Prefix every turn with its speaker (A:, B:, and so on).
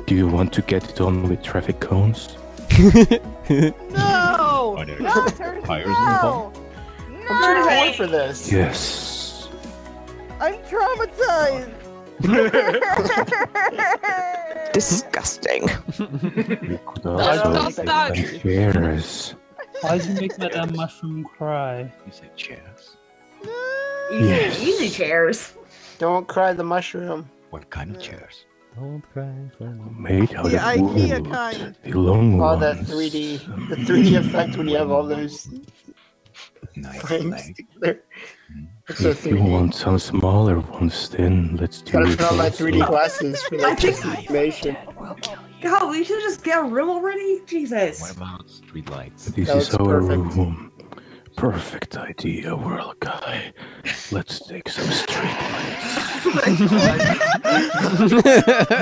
A: Do you want to get it on with traffic cones?
B: No!
C: Are there
B: Doctor,
C: tires
B: no!
C: involved?
D: I'm trying to wait for this.
A: Yes.
B: I'm traumatized!
E: Disgusting.
A: You could also
F: Stop.
A: take chairs.
G: Why did you make that mushroom cry?
C: You said chairs.
A: Yes.
H: Easy chairs.
D: Don't cry the mushroom.
C: What kind of chairs?
I: Don't cry for me.
A: Made out
B: The
A: of
B: IKEA
A: wood.
B: kind.
A: The long
D: Oh,
A: ones.
D: that 3D, the 3D effect when you have all those
C: Nice.
D: frames
C: Nice.
D: together. It's so
A: If you
D: 3D.
A: want some smaller ones, then let's do
D: Gotta
A: it.
D: put on my
A: also.
D: 3D glasses for like this information.
H: God, we should just get a room already? Jesus.
C: What about street lights?
A: This
D: That
A: is
D: looks
A: our
D: perfect.
A: room. Perfect idea, Whirlguy. Let's take some street lights.